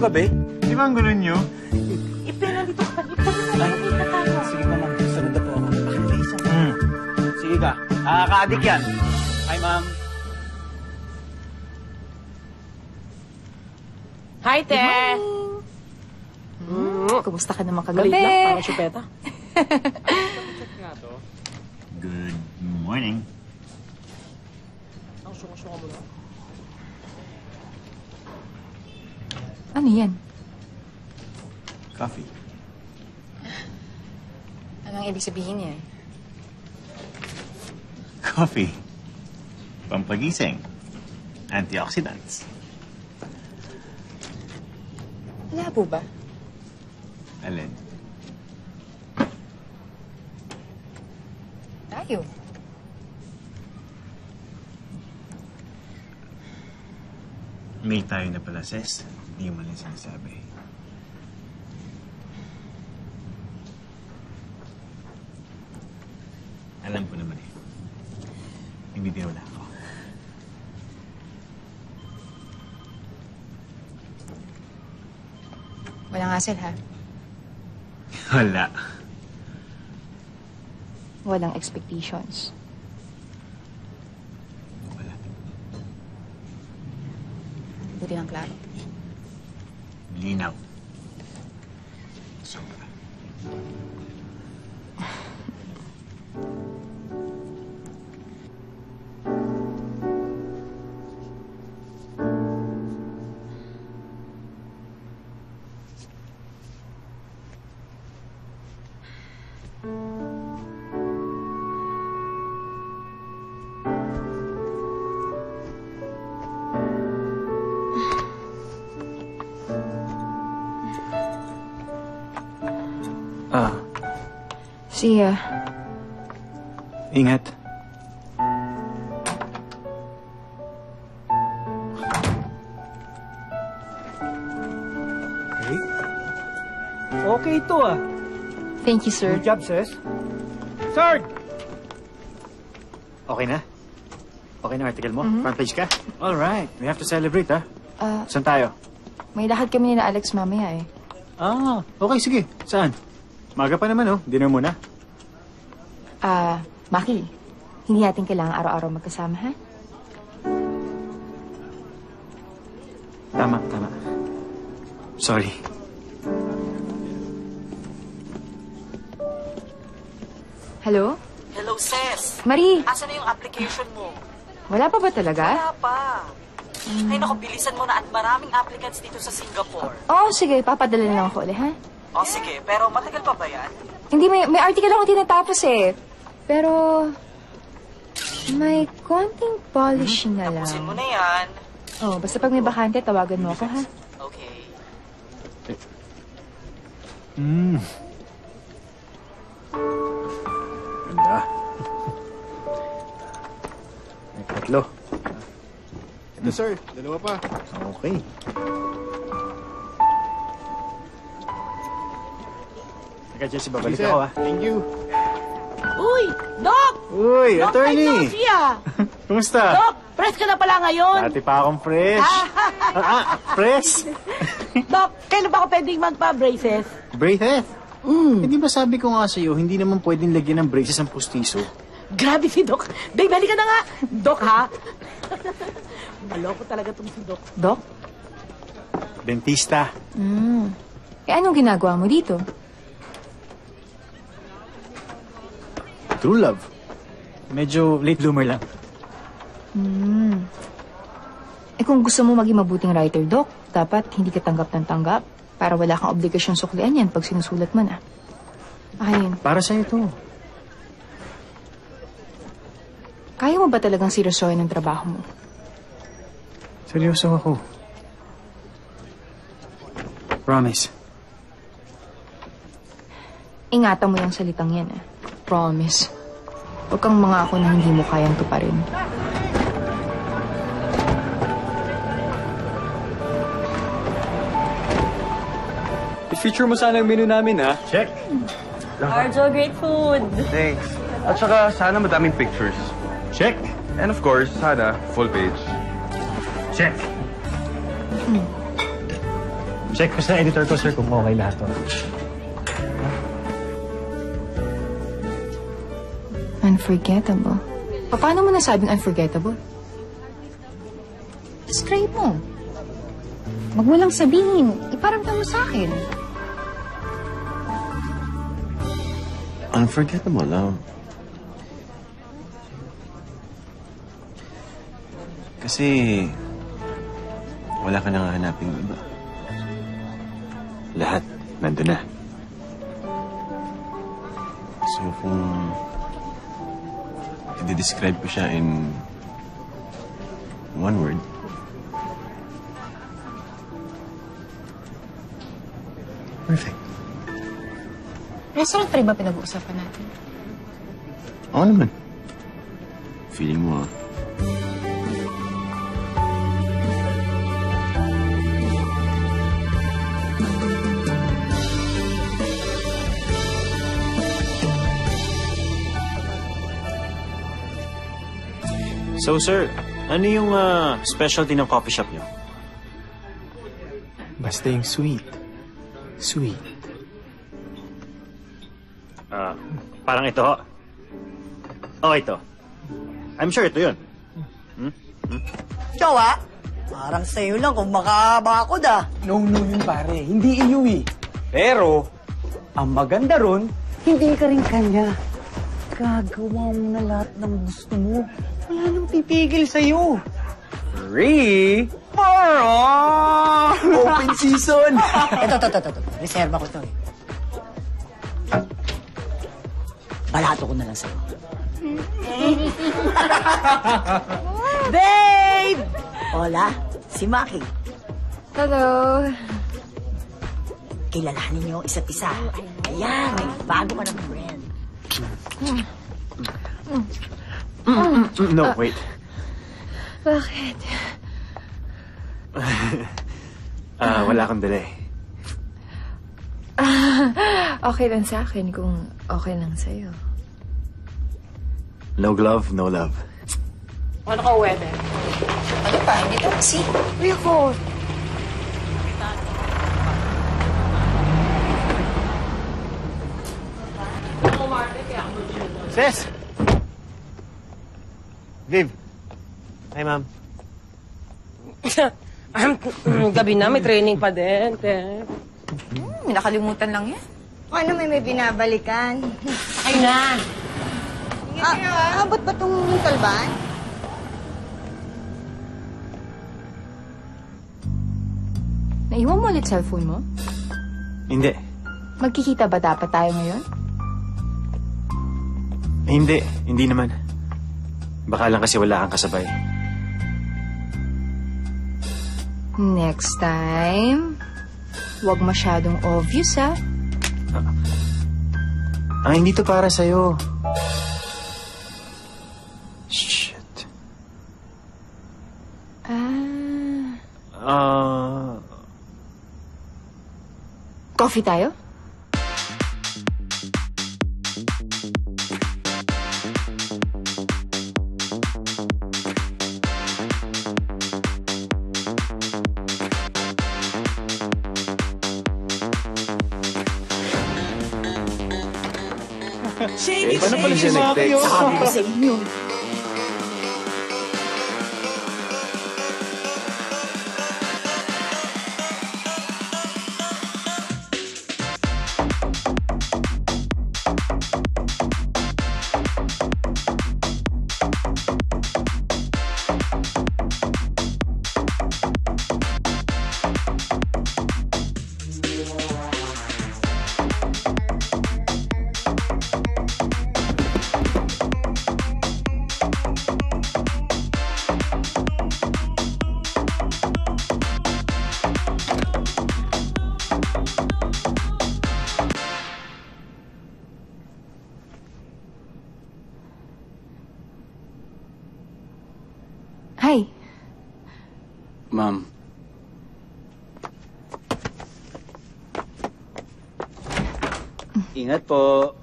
kagabi? Di ba ang gulo nyo? Pero dito ka. Ipag-alala na tayo. Sige pa, ma'am. Sunod na po ako. Sige ka. Nakaka-addict yan. Hi, ma'am. Hi, Te! Kumusta ka naman Galit kagabi? lang, parang syupeta. Good morning. Ang sunga-sunga mo lang. Ano yan? Coffee. Anong ibig sabihin yan? Coffee. Pampagising. Antioxidants. Wala po ba? Alin? Tayo. May tayo na pala, sis. Hindi mo lang sinasabi. Alam ko naman eh. Nagbibiro lang ako. Walang hassle, ha? Wala. Walang expectations. Wala. Buti ng klaro. Linaw. Sobra. See ya. Ingat. Okay ito ah. Thank you, sir. Good job, sis. Third! Okay na? Okay na article mo? Front page ka? Alright. We have to celebrate, ha? Saan tayo? May lakad kami ni na Alex mamaya eh. Okay, sige. Saan? Maga pa naman, oh. Dinner muna. Maki, hindi natin kailangan araw-araw magkasama, ha? Tama. Sorry. Hello? Hello, sis. Marie, Asan na yung application mo? wala pa ba talaga? Wala pa. Ay, naku, bilisan mo na at maraming applicants dito sa Singapore. Oo, sige. Papadala na lang ako ulit, ha? O, sige. Pero matagal pa ba yan? Hindi, may article ako tinatapos eh. Pero, may konting polishing na lang. Tapusin mo na yan. Oh, basta pag may bakante, tawagan mo ako, ha? Okay. Ganda. May tatlo. Ito, sir. Dalawa pa. Okay. Teka, Jesse, babalik Sir, ako, ha? thank you. Uy! Doc! Uy, Doc, attorney! I know siya! Kumusta? Doc, press ka na pala ngayon. Dati pa akong fresh. Fresh? Doc, kailan ba ako pwedeng magpa-braces? Braces? Hindi ba sabi ko nga sa'yo, hindi naman pwedeng lagyan ng braces ang pustiso? Grabe si Doc. Day, balik ka na nga. Doc, ha? Maloko talaga itong si Doc. Doc? Dentista. Eh, anong ginagawa mo dito? True love. Medyo late bloomer lang. Eh, kung gusto mo maging mabuting writer, Doc, dapat hindi ka tanggap ng tanggap para wala kang obligasyong suklian yan pag sinusulat mo na. Ayun. Para sa'yo to. Kaya mo ba talagang seryosohin ang trabaho mo? Seryoso ako. Promise. Ingatan mo yung salitang yan, ah. Promise. Huwag kang mangako na hindi mo kayang tuparin. I-feature mo sana ang menu namin, ha? Check. Arjo, great food. Thanks. At saka, sana madaming pictures. Check. And of course, sana full page. Check. Check ko sa editor ko, sir, kung okay lahat to. Unforgettable. Paano mo nasabing unforgettable? Describe mo. Wag mo lang sabihin. Iparamdam mo sa akin. Unforgettable, Kasi wala ka nang hanapin iba. Lahat nandun na. So kung i-describe ko siya in one word, perfect. Restaurant pa rin ba pinag-uusapan natin? Oo naman. Feeling mo, So, sir, ano yung specialty ng coffee shop niyo? Basta yung sweet. Sweet. Parang ito, ho. Oh, ito. I'm sure ito yun. Jowa, parang sa'yo lang kung makabakod No yun pare. Hindi iyo eh. Pero, ang maganda ron, hindi ka rin kanya. Gagawa mo na lahat ng gusto mo. Wala nang pipigil sa'yo. Free for all! Open season! Ito. Reserva ko to eh. Balato ko na lang sa'yo. Babe! Hola, si Maki. Hello. Kilalanin niyo isa't isa. Ayan, may bago ka ng friend. No, wait. Bakit? Wala akong dala eh. Okay lang sa akin kung okay lang sa'yo. No glove, no love. Ano ka, weather? Ano pa? Hindi to kasi. Uy, ako. Sis! Viv! Hi, ma'am. Gabi na, may training pa din. May nakalimutan lang yan. Ano may binabalikan? Ay na! Abot ba itong talban? Naiwan mo ulit cellphone mo? Hindi. Magkikita ba dapat tayo ngayon? Hindi naman. Baka lang kasi wala kang kasabay. Next time, huwag masyadong obvious, ha? Hindi to para sa'yo. Shit. Coffee tayo? Paano pala si Maki, oh? Sabi ko sa inyo. Hi. Ma'am. Ingat po.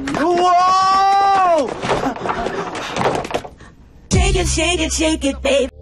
Shake it, babe.